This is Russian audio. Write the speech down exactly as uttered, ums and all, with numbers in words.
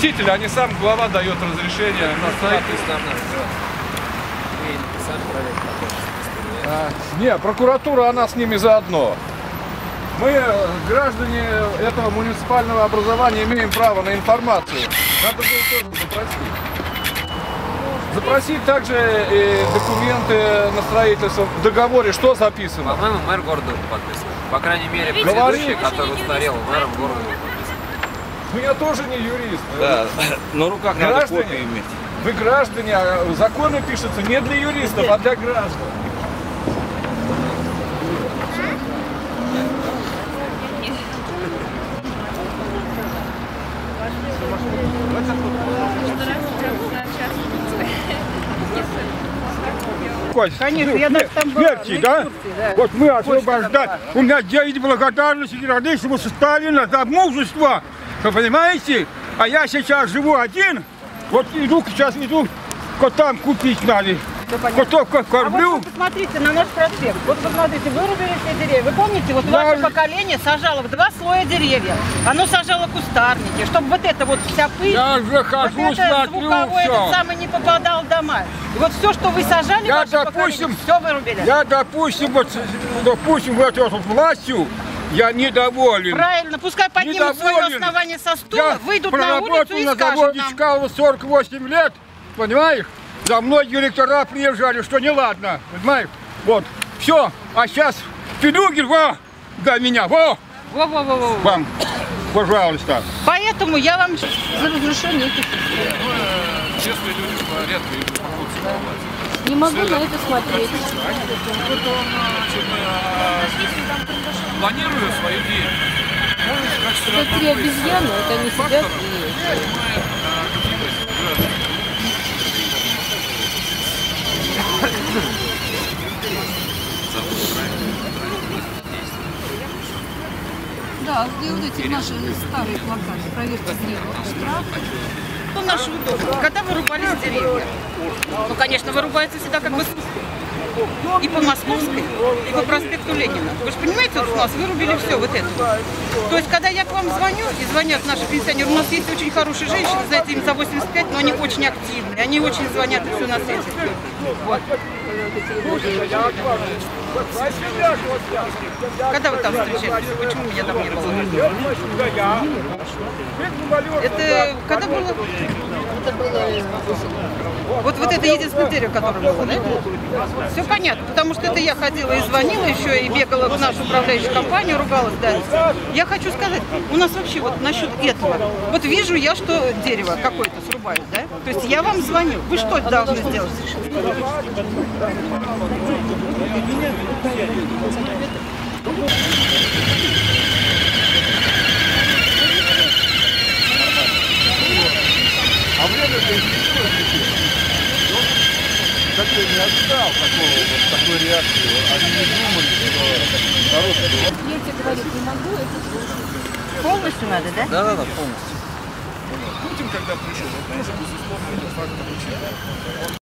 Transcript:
заместитель, а не сам глава дает разрешение на строительство. А, не, прокуратура, она с ними заодно. Мы, граждане этого муниципального образования, имеем право на информацию. Надо было тоже запросить. Запросить также и документы на строительство. В договоре что записано? По-моему, мэр города подписан. По крайней мере, предыдущий, который устарел, мэром города подписан. Ну я тоже не юрист. Да, на руках надо копию иметь. Вы граждане, а законы пишутся не для юристов, а для граждан. Конечно, я даже там была. Смерти, да? да? Вот мы освобождать. У меня девять благодарности родителям Сталина за мужество. Вы понимаете? А я сейчас живу один. Вот иду, сейчас иду, вот там купить надо. Котов как кормлю. А вот посмотрите на наш проспект. Вот посмотрите, вырубили все деревья. Вы помните, вот ваше поколение сажало в два слоя деревья. Оно сажало кустарники, чтобы вот это вот вся пыль, я захожу, вот это смотрю, звуковой, все. этот самый не попадал в дома. И вот все, что вы сажали, я, ваше допустим, все вырубили. Я, допустим, вот, допустим, вот эту властью я недоволен. Правильно, пускай поднимут свое основание со стула, я выйдут на улицу и на скажут заводе нам. Чкалова сорок восемь лет, понимаешь? За мной директора приезжали, что неладно, понимаешь? Вот, все, а сейчас Федугин, во, до меня, во, Во, во, во, во. вам, пожалуйста. Поэтому я вам за разрешение этих. Честные люди редко идут по улице. Не могу на это смотреть. Планирую свою деятельность. Это три обезьяны, это они сидят и... Да, где вот эти наши старые плакаты, проверьте древо, штраф. Ну, наше удобство. Когда вырубались деревья? Ну, конечно, вырубается всегда как бы и по Московской, и по проспекту Ленина. Вы же понимаете, вот у нас вырубили все вот это. То есть, когда я к вам звоню, и звонят наши пенсионеры, у нас есть очень хорошие женщины, знаете, им за восемьдесят пять, но они очень активны, они очень звонят, и все на свете. Вот. Когда вы там встречались? Почему меня там не было? Это когда было? Это было... Вот, вот это единственное дерево, которое было, да? Все понятно, потому что это я ходила и звонила еще, и бегала в нашу управляющую компанию, ругалась, да. Я хочу сказать, у нас вообще вот насчет этого, вот вижу я, что дерево какое-то срубают, да? То есть я вам звоню, вы что должны сделать? А время-то как я не ожидал такого, вот, такой реакции. Они не думали, что народ... Я тебе говорить не могу, это сложно. Полностью надо, да? Да, да, да, полностью. Путин, когда пришел, это тоже, безусловно, это факт.